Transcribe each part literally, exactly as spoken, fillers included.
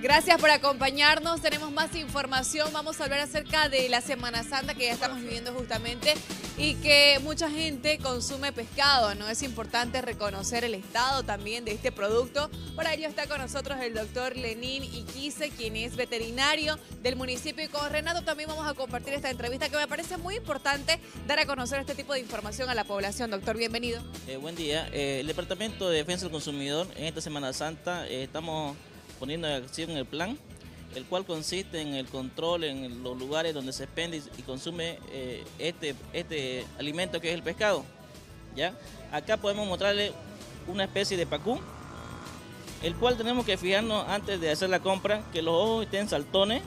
Gracias por acompañarnos. Tenemos más información. Vamos a hablar acerca de la Semana Santa que ya estamos viviendo justamente y que mucha gente consume pescado, ¿no? Es importante reconocer el estado también de este producto. Para ello está con nosotros el doctor Lenín Iquize, quien es veterinario del municipio. Y con Renato también vamos a compartir esta entrevista que me parece muy importante dar a conocer este tipo de información a la población. Doctor, bienvenido. Eh, buen día. Eh, el Departamento de Defensa del Consumidor en esta Semana Santa eh, estamos poniendo en acción el plan, el cual consiste en el control en los lugares donde se expende y consume eh, este, este alimento que es el pescado. ¿Ya? Acá podemos mostrarle una especie de pacú, el cual tenemos que fijarnos antes de hacer la compra, que los ojos estén saltones,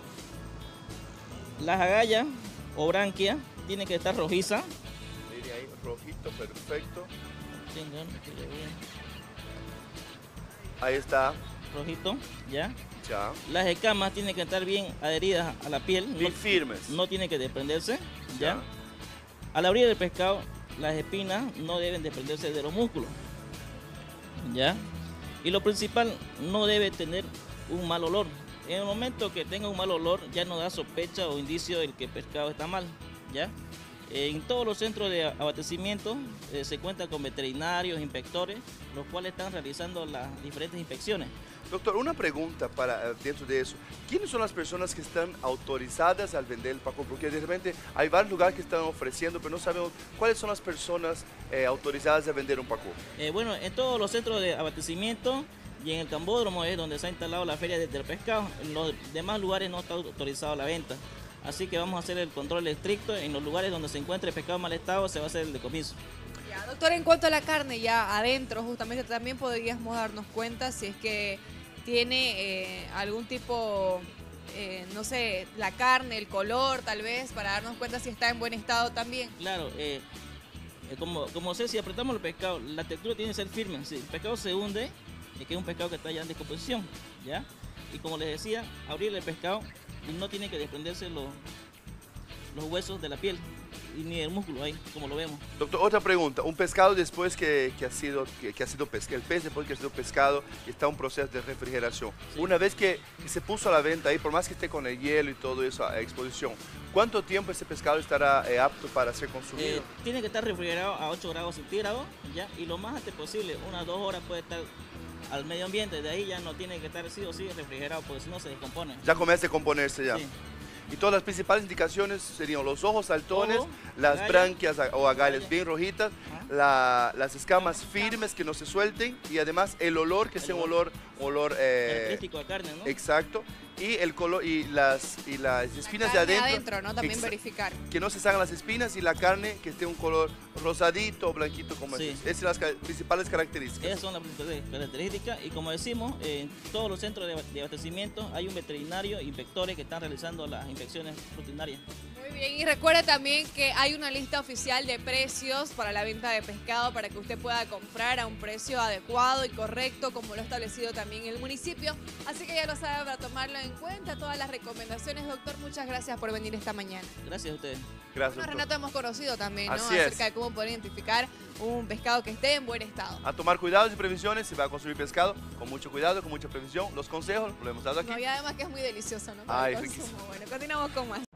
las agallas o branquias tienen que estar rojizas. Mire ahí, rojito, perfecto. Ahí está. Rojito, ¿ya? Ya. Las escamas tienen que estar bien adheridas a la piel. Bien no, firmes. No tienen que desprenderse, ¿ya? Ya. Al abrir el pescado, las espinas no deben desprenderse de los músculos, ¿ya? Y lo principal, no debe tener un mal olor. En el momento que tenga un mal olor, ya no da sospecha o indicio de que el pescado está mal, ¿ya? En todos los centros de abastecimiento eh, se cuenta con veterinarios, inspectores, los cuales están realizando las diferentes inspecciones. Doctor, una pregunta para dentro de eso. ¿Quiénes son las personas que están autorizadas al vender el pacú? Porque de repente hay varios lugares que están ofreciendo, pero no sabemos cuáles son las personas eh, autorizadas a vender un pacú. Eh, bueno, en todos los centros de abastecimiento y en el Cambódromo es donde se ha instalado la feria del pescado. En los demás lugares no está autorizado la venta. Así que vamos a hacer el control estricto. En los lugares donde se encuentre pescado en mal estado se va a hacer el decomiso. Ya, doctor, en cuanto a la carne ya adentro, justamente también podríamos darnos cuenta si es que tiene eh, algún tipo, eh, no sé, la carne, el color tal vez, para darnos cuenta si está en buen estado también. Claro, eh, eh, como, como sé, si apretamos el pescado, la textura tiene que ser firme. Si el pescado se hunde, es que es un pescado que está ya en descomposición, ¿ya? Y como les decía, abrir el pescado y no tiene que desprenderse los, los huesos de la piel y ni el músculo ahí, como lo vemos. Doctor, otra pregunta. Un pescado después que, que ha sido, que, que ha sido pescado, el pez después que ha sido pescado, está en un proceso de refrigeración. Sí. Una vez que, que se puso a la venta ahí, por más que esté con el hielo y todo eso a exposición, ¿cuánto tiempo ese pescado estará eh, apto para ser consumido? Eh, tiene que estar refrigerado a ocho grados centígrados, ¿ya? Y lo más antes posible, unas dos horas puede estar al medio ambiente, de ahí ya no tiene que estar sí o sí refrigerado, porque si no se descompone. Ya comienza a componerse ya. Sí. Y todas las principales indicaciones serían los ojos saltones, Ojo, las agalla, branquias o agallas agalla. bien rojitas, la, las escamas firmes que no se suelten y además el olor que El sea un olor. olor, olor eh, característico de carne, ¿no? exacto, y el color y las y las espinas La de carne adentro, adentro, ¿no? También exa- verificar. que no se salgan las espinas y la carne que esté un color rosadito o blanquito como Sí. es. Esas son las ca- principales características. Esas son las principales características y como decimos, en todos los centros de de abastecimiento hay un veterinario, inspectores que están realizando las inspecciones rutinarias. Muy bien, y recuerda también que hay una lista oficial de precios para la venta de pescado para que usted pueda comprar a un precio adecuado y correcto, como lo ha establecido también el municipio. Así que ya lo sabe, para tomarlo en cuenta, todas las recomendaciones. Doctor, muchas gracias por venir esta mañana. Gracias a ustedes. Gracias, Bueno, doctor. Renato, hemos conocido también, ¿no? Así es. Acerca de cómo poder identificar un pescado que esté en buen estado. A tomar cuidados y prevenciones, si va a consumir pescado, con mucho cuidado, con mucha prevención. Los consejos lo hemos dado aquí. No, y además que es muy delicioso, ¿no? Para Ay, el consumo. riquísimo. Bueno, continuamos con más.